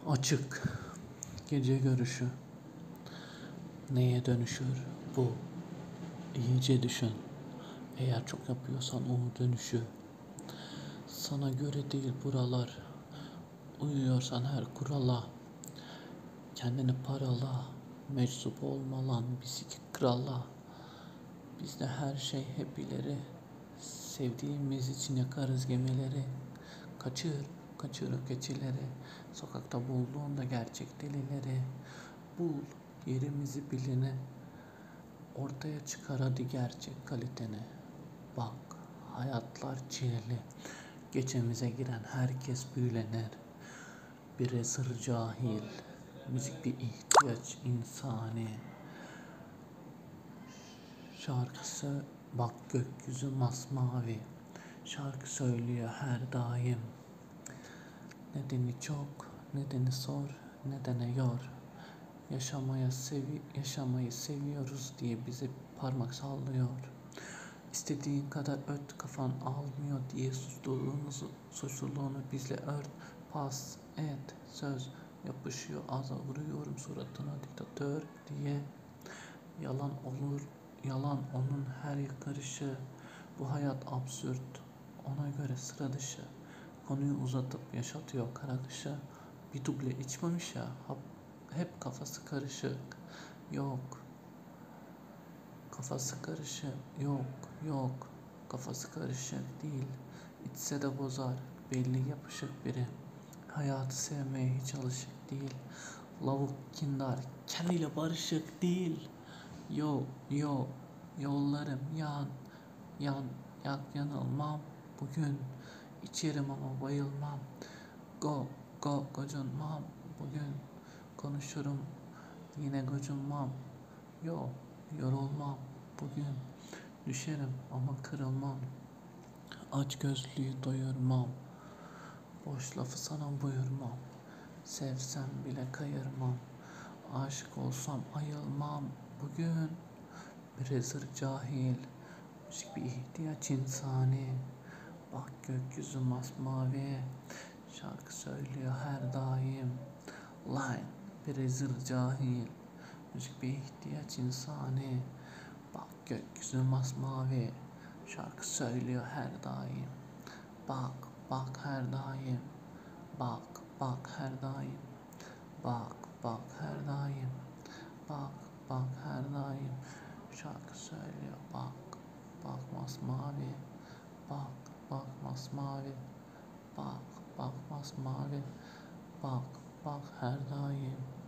Açık gece görüşü neye dönüşür bu? İyice düşün. Eğer çok yapıyorsan o dönüşü. Sana göre değil buralar. Uyuyorsan her kurala. Kendini parala. Meczup olma lan bizdeki krala. Bizde her şey hep ileri. Sevdiğimiz için yakarız gemileri. Kaçır o keçileri. Sokakta bulduğunda gerçek delileri. Bul yerimizi bilene. Ortaya çıkar hadi gerçek kaliteni. Bak hayatlar çileli. Gecemize giren herkes büyülenir. Bir sır cahil. Müzik bir ihtiyaç insani. Şarkısı bak gökyüzü masmavi. Şarkı söylüyor her daim. Nedeni çok, nedeni sor, nedene yor. Yaşamayı seviyoruz diye bize parmak sallıyor. İstediğin kadar öt kafan almıyor diye suçluluğunu bizle ört. Pas et söz yapışıyor ağza vuruyorum suratına diktatör diye. Yalan olur yalan onun her yakarışı. Bu hayat absürt ona göre sıra dışı. Konuyu uzatıp yaşatıyor kara kışı. Bir duble içmemiş ya hep kafası karışık. Yok kafası karışık yok kafası karışık değil. İçse de bozar belli yapışık biri. Hayatı sevmeye hiç alışık değil. Lavuk kindar kendiyle barışık değil. Yo yollarım yan yanılmam bugün. İçerim ama bayılmam. Gocunmam bugün. Konuşurum yine gocunmam. Yorulmam bugün. Düşerim ama kırılmam. Aç gözlüyü doyurmam. Boş lafı sana buyurmam. Sevsem bile kayırmam. Aşık olsam ayılmam bugün. Bir zır cahil. Müzik bir ihtiyaç insani. Bak gökyüzü masmavi. Şarkı söylüyor her daim. Line bir zır cahil. Müzik bir ihtiyaç insani. Bak gökyüzü masmavi. Şarkı söylüyor her daim. Bak her daim. Bak her daim. Bak her daim. Bak her daim. Şarkı söylüyor bak masmavi. Bak masmavi. Bak masmavi. Bak her daim.